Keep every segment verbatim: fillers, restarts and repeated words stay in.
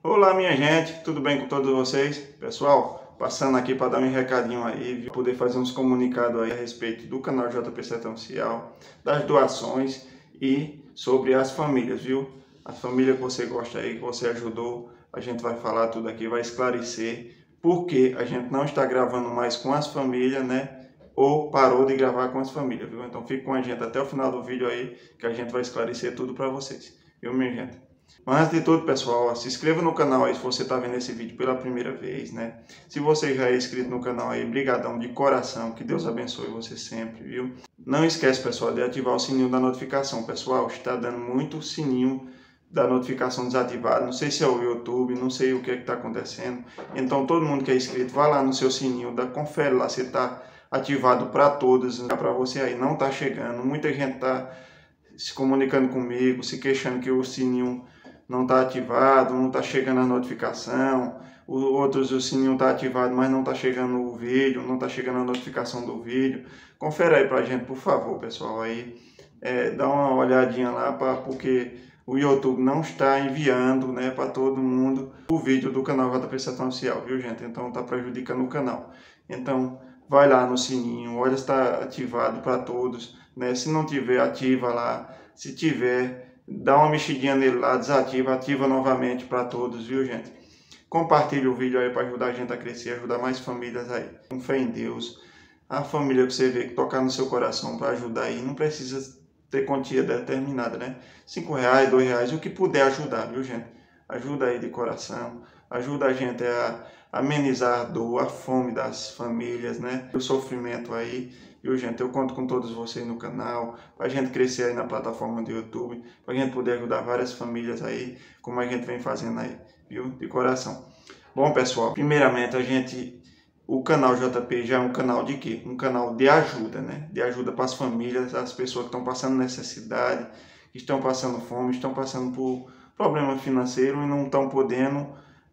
Olá, minha gente, tudo bem com todos vocês? Pessoal, passando aqui para dar um recadinho aí, poder fazer uns comunicados aí a respeito do canal J P Sertão Oficial, das doações e sobre as famílias, viu? As famílias que você gosta aí, que você ajudou, a gente vai falar tudo aqui, vai esclarecer porque a gente não está gravando mais com as famílias, né? Ou parou de gravar com as famílias, viu? Então fique com a gente até o final do vídeo aí, que a gente vai esclarecer tudo para vocês, viu, minha gente? Mas antes de tudo, pessoal, se inscreva no canal aí se você está vendo esse vídeo pela primeira vez, né? Se você já é inscrito no canal aí, brigadão de coração, que Deus abençoe você sempre, viu? Não esquece, pessoal, de ativar o sininho da notificação, pessoal, está dando muito sininho da notificação desativado, não sei se é o YouTube, não sei o que é que está acontecendo, então todo mundo que é inscrito, vá lá no seu sininho, dá, confere lá se está ativado para todos, para você aí, não está chegando, muita gente está se comunicando comigo, se queixando que o sininho não está ativado, não está chegando a notificação, o, outros o sininho está ativado, mas não está chegando o vídeo, não está chegando a notificação do vídeo. Confere aí para a gente, por favor, pessoal, aí, é, dá uma olhadinha lá, pra, porque o YouTube não está enviando, né, para todo mundo o vídeo do canal J P Sertão Oficial, viu, gente? Então está prejudicando o canal. Então vai lá no sininho, olha se está ativado para todos, né? Se não tiver, ativa lá. Se tiver, dá uma mexidinha nele lá, desativa, ativa novamente para todos, viu, gente? Compartilhe o vídeo aí para ajudar a gente a crescer, ajudar mais famílias aí. Com fé em Deus. A família que você vê que tocar no seu coração para ajudar aí, não precisa ter quantia determinada, né? Cinco reais, dois reais, o que puder ajudar, viu, gente? Ajuda aí de coração, ajuda a gente a amenizar a dor, a fome das famílias, né? O sofrimento aí, viu, gente? Eu conto com todos vocês no canal, para a gente crescer aí na plataforma do YouTube, para a gente poder ajudar várias famílias aí, como a gente vem fazendo aí, viu? De coração. Bom, pessoal, primeiramente a gente... O canal J P já é um canal de quê? Um canal de ajuda, né? De ajuda para as famílias, as pessoas que estão passando necessidade, que estão passando fome, estão passando por problema financeiro e não estão podendo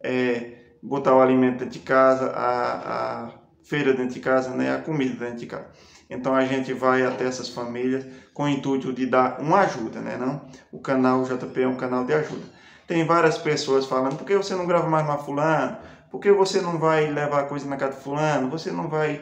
é, botar o alimento dentro de casa, a, a feira dentro de casa, né? A comida dentro de casa. Então a gente vai até essas famílias com o intuito de dar uma ajuda, né? Não? O canal J P é um canal de ajuda. Tem várias pessoas falando, por que você não grava mais uma fulano? Por que você não vai levar coisa na casa de fulano? Você não vai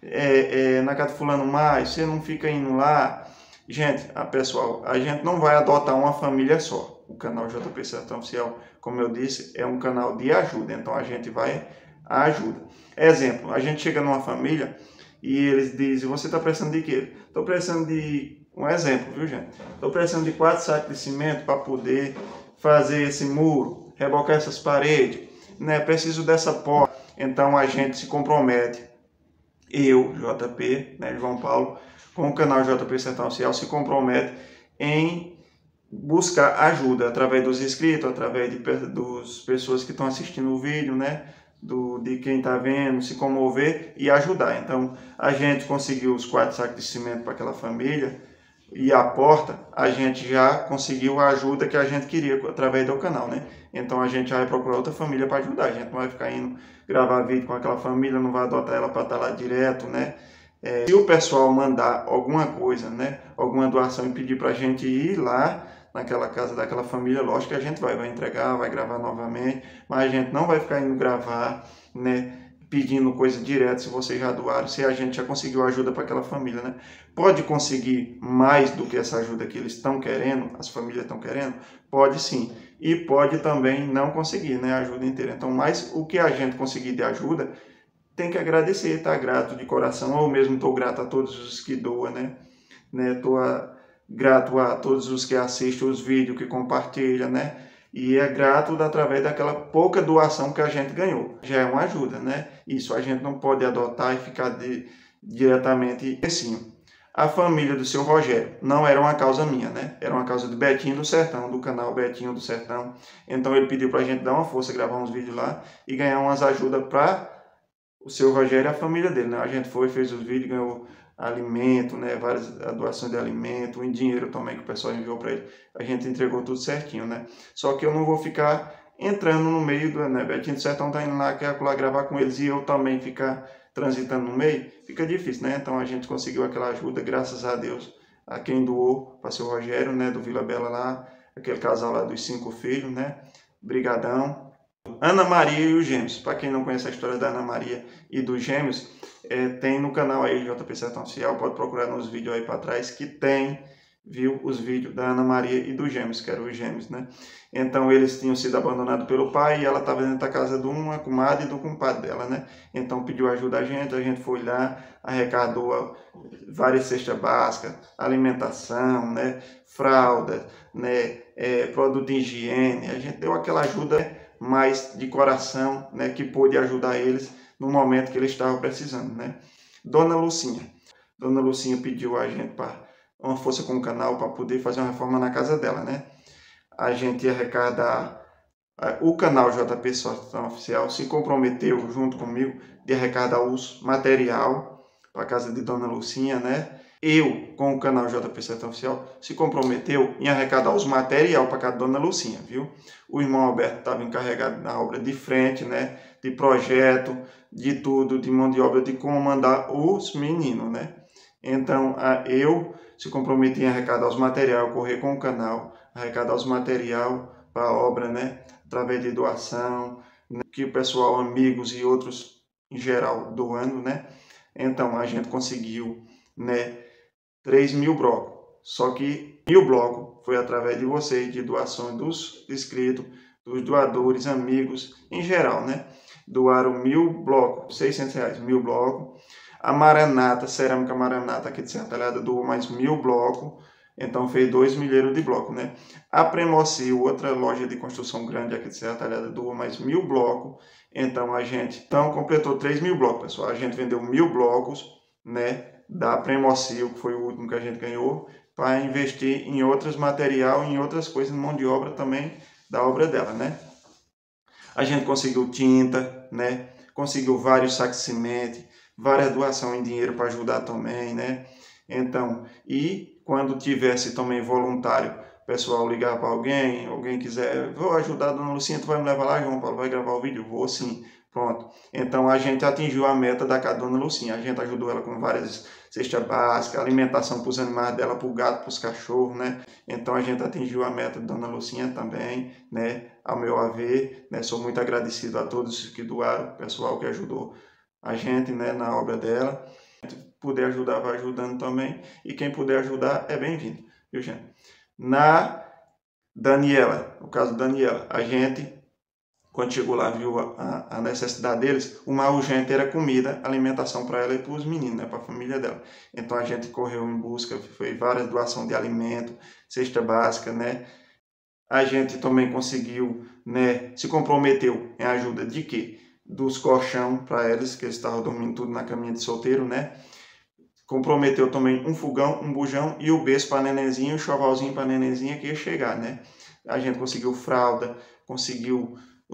é, é, na casa de fulano mais? Você não fica indo lá? Gente, a pessoal, a gente não vai adotar uma família só. O canal J P Sertão Oficial, como eu disse, é um canal de ajuda. Então a gente vai à ajuda. Exemplo, a gente chega numa família e eles dizem, você está precisando de quê? Estou precisando de... Um exemplo, viu, gente? Estou precisando de quatro sacos de cimento para poder fazer esse muro, rebocar essas paredes. Né, preciso dessa porta, então a gente se compromete, eu, J P, né, João Paulo, com o canal J P Sertão Oficial, se compromete em buscar ajuda através dos inscritos, através de das pessoas que estão assistindo o vídeo, né, do, de quem está vendo, se comover e ajudar. Então a gente conseguiu os quatro sacos de cimento para aquela família, e a porta, a gente já conseguiu a ajuda que a gente queria através do canal, né? Então a gente já vai procurar outra família para ajudar. A gente não vai ficar indo gravar vídeo com aquela família, não vai adotar ela para estar lá direto, né? É, se o pessoal mandar alguma coisa, né? Alguma doação e pedir para a gente ir lá naquela casa daquela família, lógico que a gente vai, vai entregar, vai gravar novamente, mas a gente não vai ficar indo gravar, né? Pedindo coisa direto, se vocês já doaram, se a gente já conseguiu ajuda para aquela família, né? Pode conseguir mais do que essa ajuda que eles estão querendo, as famílias estão querendo? Pode sim. E pode também não conseguir, né? A ajuda inteira. Então, mais o que a gente conseguir de ajuda, tem que agradecer, estar tá grato de coração. Eu mesmo estou grato a todos os que doam, né? Estou né? grato a todos os que assistem os vídeos, que compartilham, né? E é grato através daquela pouca doação que a gente ganhou. Já é uma ajuda, né? Isso a gente não pode adotar e ficar de, diretamente assim. A família do seu Rogério não era uma causa minha, né? Era uma causa do Betinho do Sertão, do canal Betinho do Sertão. Então ele pediu pra gente dar uma força, gravar uns vídeos lá e ganhar umas ajudas para o seu Rogério e a família dele, né? A gente foi, fez os vídeos, ganhou alimento, né, várias doações de alimento, em dinheiro também que o pessoal enviou para ele, a gente entregou tudo certinho, né? Só que eu não vou ficar entrando no meio do, né, Betinho do Sertão tá indo lá, quer lá gravar com eles e eu também ficar transitando no meio, fica difícil, né? Então a gente conseguiu aquela ajuda, graças a Deus, a quem doou, para o seu Rogério, né, do Vila Bela lá, aquele casal lá dos cinco filhos, né? Brigadão. Ana Maria e os Gêmeos. Para quem não conhece a história da Ana Maria e dos Gêmeos, é, tem no canal aí J P Sertão Oficial, pode procurar nos vídeos aí para trás, que tem, viu, os vídeos da Ana Maria e dos Gêmeos, que eram os Gêmeos, né? Então eles tinham sido abandonados pelo pai e ela estava dentro da casa de uma comadre e do compadre dela, né? Então pediu ajuda a gente, a gente foi lá, arrecadou várias cestas básicas, alimentação, né? Fralda, né? É, produto de higiene, a gente deu aquela ajuda mais de coração, né? Que pôde ajudar eles no momento que eles estavam precisando, né? Dona Lucinha, Dona Lucinha pediu a gente para uma força com o canal para poder fazer uma reforma na casa dela, né? A gente ia arrecadar, o canal J P Sertão Oficial se comprometeu junto comigo de arrecadar os material para a casa de Dona Lucinha, né? Eu, com o canal J P Sertão Oficial, se comprometeu em arrecadar os material para a casa de Dona Lucinha, viu? O irmão Alberto estava encarregado na obra de frente, né? De projeto, de tudo, de mão de obra, de como mandar os meninos, né? Então, eu se comprometi em arrecadar os materiais, correr com o canal, arrecadar os material para a obra, né? Através de doação, né? Que o pessoal, amigos e outros em geral doando, né? Então, a gente conseguiu, né? três mil blocos. Só que mil blocos foi através de vocês, de doações dos inscritos, dos doadores, amigos, em geral, né? Doaram mil blocos, seiscentos reais, mil blocos. A Maranata, Cerâmica Maranata aqui de Serra Talhada, doou mais mil blocos. Então fez dois milheiros de blocos, né? A Premocil, outra loja de construção grande aqui de Serra Talhada, doou mais mil blocos. Então a gente então completou três mil blocos, pessoal. A gente vendeu mil blocos, né? Da Premocil, que foi o último que a gente ganhou, para investir em outros material, em outras coisas, mão de obra também da obra dela, né? A gente conseguiu tinta, né? Conseguiu vários sacos de cimento, várias doações em dinheiro para ajudar também, né? Então, e quando tivesse também voluntário, o pessoal ligar para alguém, alguém quiser, vou ajudar a Dona Lucinha, tu vai me levar lá, João Paulo, vai gravar o vídeo? Vou sim. Pronto. Então a gente atingiu a meta da casa da Dona Lucinha. A gente ajudou ela com várias cestas básicas, alimentação para os animais dela, para o gato, para os cachorros, né? Então a gente atingiu a meta da Dona Lucinha também, né? Ao meu haver, né? Sou muito agradecido a todos que doaram, pessoal que ajudou a gente, né? Na obra dela. Puder ajudar, vai ajudando também. E quem puder ajudar é bem-vindo, viu, gente? Na Daniela, no caso da Daniela, a gente, quando chegou lá, viu a, a necessidade deles, o mais urgente era comida, alimentação para ela e para os meninos, né, para a família dela. Então a gente correu em busca, foi várias doações de alimento, cesta básica, né? A gente também conseguiu, né, se comprometeu em ajuda de quê? Dos colchão para eles, que eles estavam dormindo tudo na caminha de solteiro, né? Comprometeu também um fogão, um bujão e o berço para nenenzinho, o chovalzinho para nenenzinha que ia chegar, né? A gente conseguiu fralda, conseguiu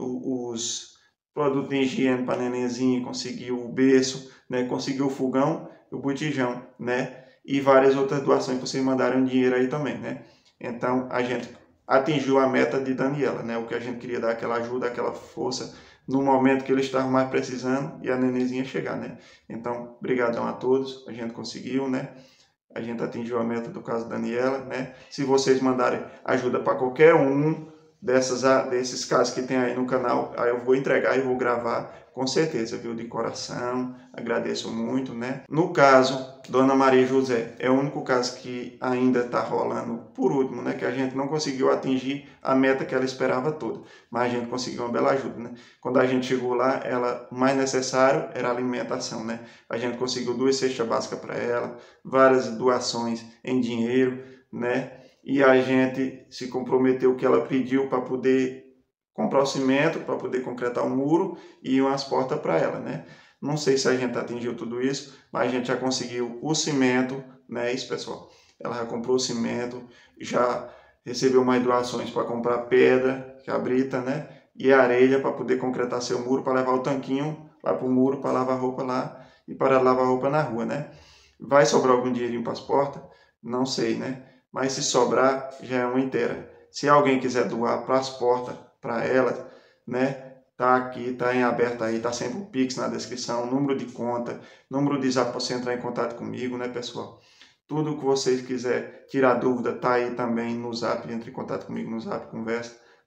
os produtos de higiene para nenenzinho, conseguiu o berço, né? Conseguiu o fogão, o botijão, né? E várias outras doações que vocês mandaram dinheiro aí também, né? Então a gente atingiu a meta de Daniela, né? O que a gente queria dar aquela ajuda, aquela força no momento que eles estavam mais precisando e a nenenzinha chegar, né? Então, brigadão a todos, a gente conseguiu, né? A gente atingiu a meta do caso da Daniela, né? Se vocês mandarem ajuda para qualquer um dessas, desses casos que tem aí no canal, aí eu vou entregar e vou gravar com certeza, viu? De coração, agradeço muito, né? No caso, Dona Maria José, é o único caso que ainda está rolando por último, né? Que a gente não conseguiu atingir a meta que ela esperava toda, mas a gente conseguiu uma bela ajuda, né? Quando a gente chegou lá, ela, o mais necessário era a alimentação, né? A gente conseguiu duas cestas básicas para ela, várias doações em dinheiro, né? E a gente se comprometeu que ela pediu para poder comprar o cimento, para poder concretar o muro e umas portas para ela, né? Não sei se a gente atingiu tudo isso, mas a gente já conseguiu o cimento, né? Isso, pessoal. Ela já comprou o cimento, já recebeu mais doações para comprar pedra, cabrita, né? E areia para poder concretar seu muro, para levar o tanquinho lá para o muro, para lavar roupa lá e para lavar roupa na rua, né? Vai sobrar algum dinheirinho para as portas? Não sei, né? Mas se sobrar, já é uma inteira. Se alguém quiser doar para as portas, para ela, né? Tá aqui, tá em aberto aí, tá sempre o Pix na descrição, número de conta, número de zap para você entrar em contato comigo, né, pessoal? Tudo que vocês quiserem tirar dúvida, tá aí também no zap, entre em contato comigo no zap, conversa,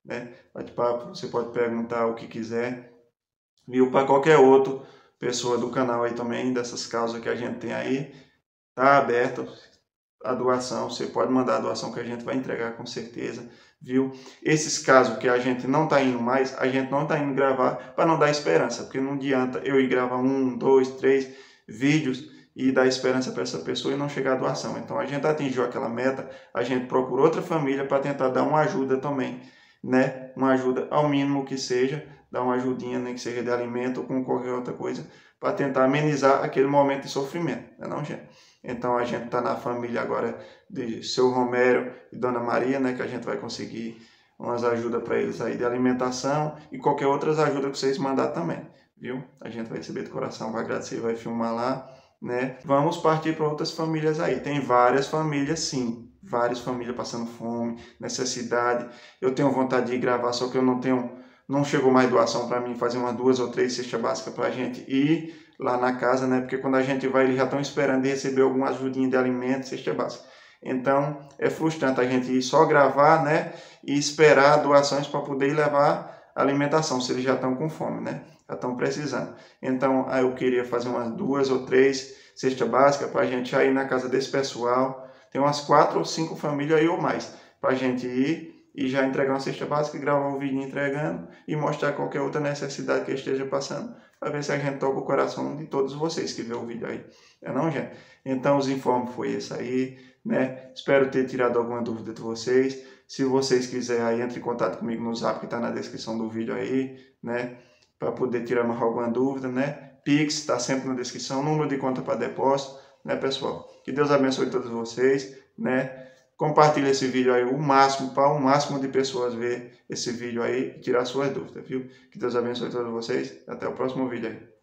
né? Bate-papo, você pode perguntar o que quiser, viu? Para qualquer outra pessoa do canal aí também, dessas causas que a gente tem aí, tá aberto a doação, você pode mandar a doação que a gente vai entregar com certeza, viu? Esses casos que a gente não tá indo mais, a gente não tá indo gravar para não dar esperança, porque não adianta eu ir gravar um, dois, três vídeos e dar esperança para essa pessoa e não chegar a doação. Então a gente atingiu aquela meta, a gente procura outra família para tentar dar uma ajuda também, né? Uma ajuda ao mínimo que seja, dar uma ajudinha, nem que seja de alimento ou com qualquer outra coisa, para tentar amenizar aquele momento de sofrimento, não é não, gente? Então a gente está na família agora de seu Romero e Dona Maria, né, que a gente vai conseguir umas ajudas para eles aí de alimentação e qualquer outras ajudas que vocês mandar também, viu? A gente vai receber de coração, vai agradecer, vai filmar lá, né? Vamos partir para outras famílias aí. Tem várias famílias, sim, várias famílias passando fome, necessidade. Eu tenho vontade de gravar, só que eu não tenho, não chegou mais doação para mim fazer umas duas ou três cestas básicas para a gente ir lá na casa, né? Porque quando a gente vai, eles já estão esperando de receber alguma ajudinha de alimento, cesta básica. Então, é frustrante a gente ir só gravar, né? E esperar doações para poder levar alimentação, se eles já estão com fome, né? Já estão precisando. Então, aí eu queria fazer umas duas ou três cestas básicas para a gente ir na casa desse pessoal. Tem umas quatro ou cinco famílias aí ou mais, para a gente ir e já entregar uma cesta básica, gravar um vídeo entregando e mostrar qualquer outra necessidade que esteja passando, para ver se a gente toca o coração de todos vocês que vê o vídeo aí. É não, gente? Então, os informes foi esse aí, né? Espero ter tirado alguma dúvida de vocês. Se vocês quiserem aí, entre em contato comigo no zap que está na descrição do vídeo aí, né? Para poder tirar mais alguma dúvida, né? Pix está sempre na descrição, número de conta para depósito, né, pessoal? Que Deus abençoe todos vocês, né? Compartilhe esse vídeo aí o máximo, para o máximo de pessoas ver esse vídeo aí e tirar suas dúvidas, viu? Que Deus abençoe todos vocês. Até o próximo vídeo aí.